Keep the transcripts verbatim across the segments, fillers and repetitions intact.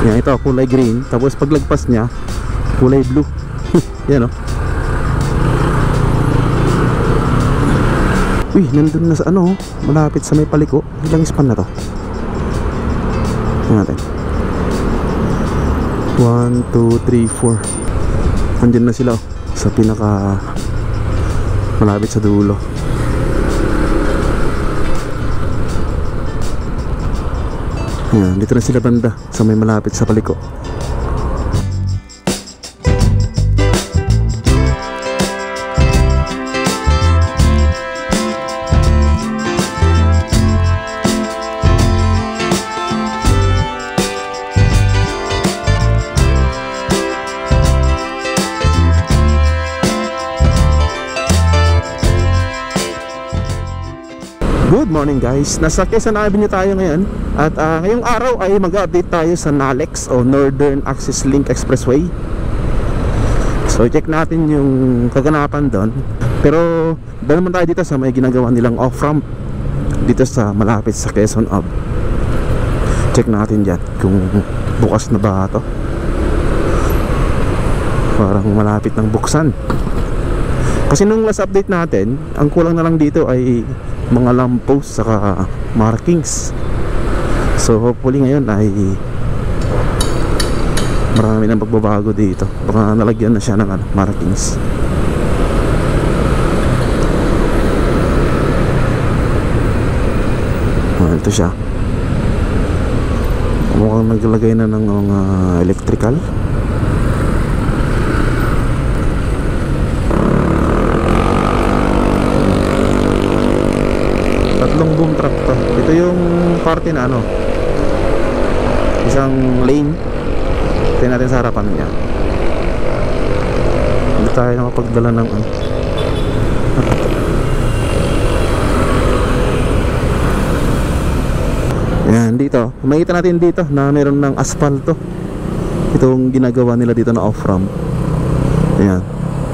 Yan, ito kulay green, tapos paglagpas niya kulay blue. Yan o. Uy, nandun na sa ano, malapit sa may paliko. Ilang span na to? Tingnan natin. one, two, three, four. Nandun na sila oh, sa pinaka malapit sa dulo. Ayan, dito na sila banda sa may malapit sa paliko. Good morning guys, nasa Quezon Avenue tayo ngayon. At uh, ngayong araw ay mag-update tayo sa NALEX o Northern Access Link Expressway. So check natin yung kaganapan doon. Pero doon naman tayo dito sa may ginagawa nilang off-ramp dito sa malapit sa Quezon Ave. Check natin dyan kung bukas na ba ito. Parang malapit ng buksan. Kasi nung last update natin, ang kulang na lang dito ay mga lamppost saka markings. So hopefully ngayon ay marami nang pagbabago dito. Baka nalagyan na siya ng ano, markings. Ah, ito siya. Mukhang naglagay na ng mga electrical. Tatlong boom truck to. Ito yung parte na ano, isang lane. Tingnan natin sa harapan niya. Hindi tayo nakapagdala ng ano. Yan, dito makikita natin dito na meron ng asfalto. Itong ginagawa nila dito na off-ramp. Yan,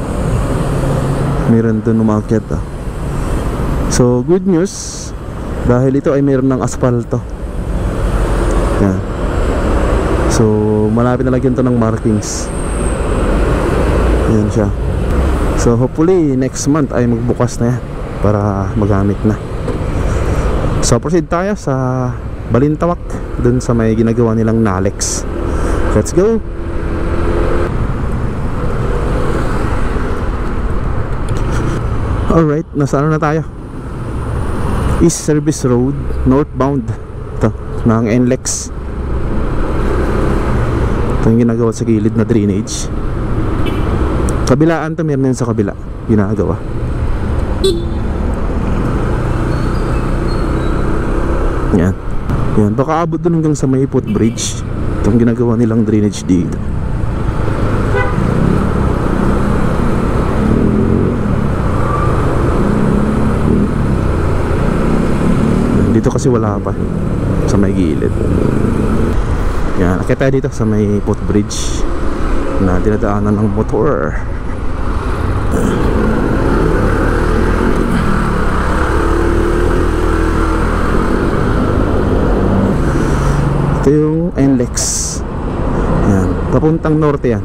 meron doon umakyat ah. So good news, dahil ito ay mayroon ng asfalto. Yan. So malapit na lagyan to ng markings. Yan siya. So hopefully next month ay magbukas na yan para magamit na. So proceed tayo sa Balintawak, dun sa may ginagawa nilang NALEX. Let's go. Alright, nasa ano na tayo? East Service Road, northbound. Ito, ng N L E X. Ito yung ginagawa sa gilid na drainage. Kabilaan to, meron din sa kabila ginagawa. Yan. Yan, baka abot dun hanggang sa may footbridge. Ito yung ginagawa nilang drainage dito. Dito kasi wala pa sa may gilid. Yan, akit tayo dito sa may footbridge na dinadaanan ng motor. Ito yung N L E X. Yan, papuntang norte yan.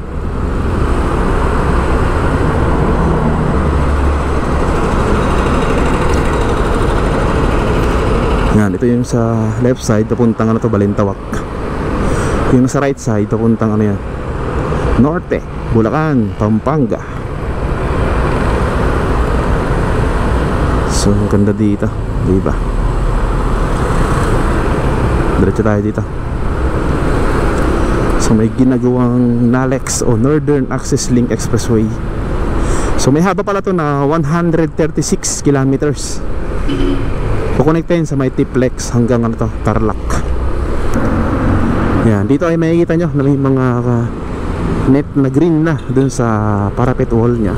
Yan, ito yung sa left side papuntang ano to, Balintawak. Yung sa right side papuntang ano yan, norte, Bulacan, Pampanga. So ang ganda dito, diba? Diretso tayo dito. So may ginagawang NALEX o Northern Access Link Expressway. So may haba pala to na one hundred thirty-six kilometers. Kukonektahin sa may Tiplex hanggang ano to, Tarlac. Yan, dito ay makikita nyo na may mga uh, net na green na dun sa parapet wall nya.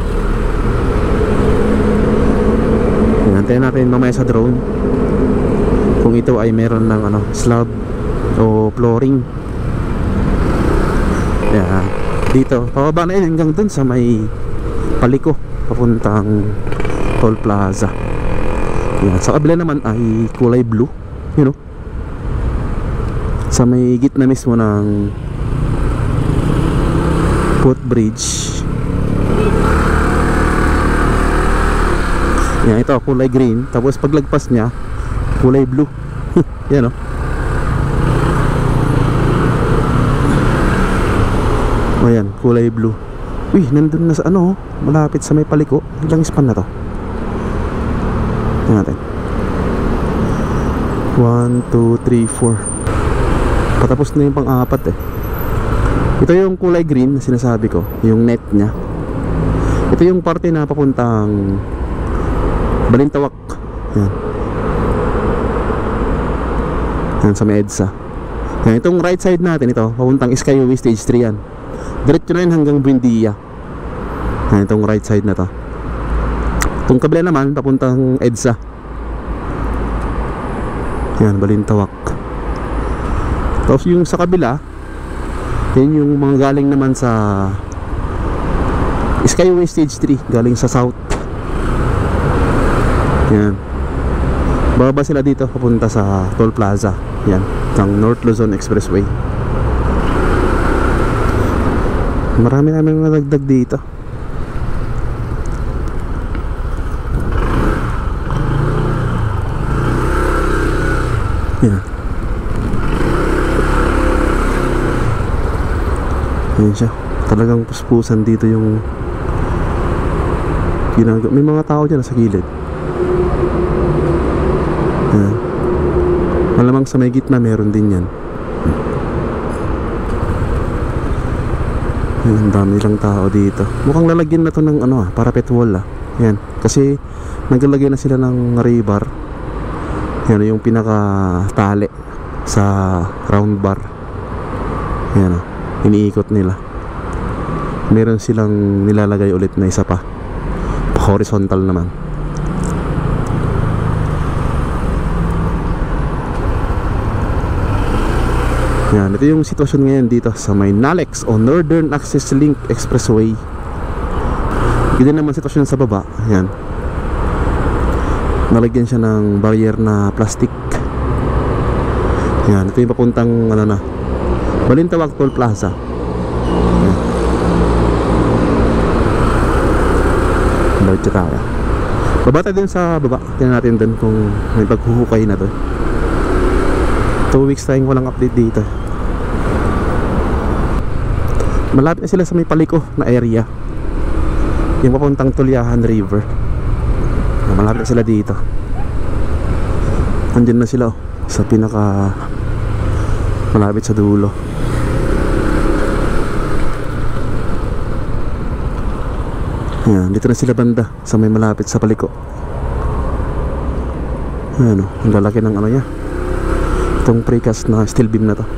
Yan, tayo natin mamaya sa drone kung ito ay meron ng ano, slab o flooring. Yan, dito pababa na yun hanggang dun sa may paliko papuntang Toll Plaza. Yan, sa kabila naman ay kulay blue, you know, sa may gitna mismo ng footbridge. Yan, ito kulay green, tapos paglagpas niya kulay blue. Yan o. O yan, kulay blue. Uy, nandun na sa ano, malapit sa may paliko. Ilang span na to? Tingnan natin. one, two, three, four. Patapos na yung pang-apat eh. Ito yung kulay green na sinasabi ko, yung net nya. Ito yung parte na papuntang Balintawak. Yan. Yan sa may EDSA. Yan, itong right side natin ito, papuntang Skyway Stage three yan. Diretso na yun hanggang Buendia. Yan, itong right side na to. Itong kabila naman, papuntang EDSA. Yan, Balintawak. Tapos yung sa kabila, yan yung mga galing naman sa Skyway Stage three, galing sa south. Yan. Bababa sila dito papunta sa Toll Plaza. Yan, ng North Luzon Expressway. Marami namin nadagdag dito. Yan. Yan siya. Talagang puspusan dito yung ginagawa. May mga tao dyan sa gilid. Yan. Malamang sa may gitna meron din yan. Yan, dami lang tao dito. Mukhang lalagyan na to ng ano ah, parapet wall ah. Yan, kasi naglalagay na sila ng rebar. Yan yung pinaka tali sa round bar. Yan ah, iniikot nila. Meron silang nilalagay ulit na isa pa, horizontal naman. Yan, ito yung sitwasyon ngayon dito sa may NALEX o Northern Access Link Expressway. Ganyan naman sitwasyon sa baba. Yan, nalagyan siya ng barrier na plastic. Yan, ito yung papuntang ano na, Balintawak Toll Plaza. Yan, balik tayo. Baba tayo din sa baba. Tingnan natin din kung may paghuhukay na to. Two weeks tayong walang update dito. Malapit na sila sa may paliko na area, yung papuntang Tulyahan River. Malapit na sila dito. Andyan na sila oh, sa pinaka malapit sa dulo. Yan, dito na sila banda sa may malapit sa paliko. Ayan oh, ang lalaki ng ano niya, itong precast na steel beam na to.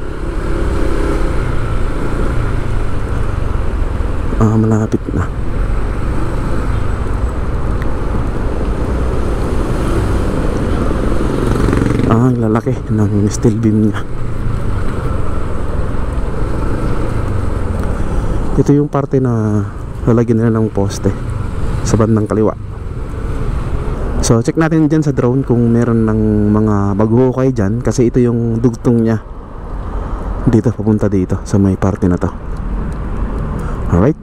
Ah, malapit na. Ah, ang lalaki ng steel beam niya. Ito yung parte na lalagyan nila ng poste sa bandang kaliwa. So check natin dyan sa drone kung meron ng mga maghuhukay dyan, kasi ito yung dugtong niya dito papunta dito sa may parte na to. Alright.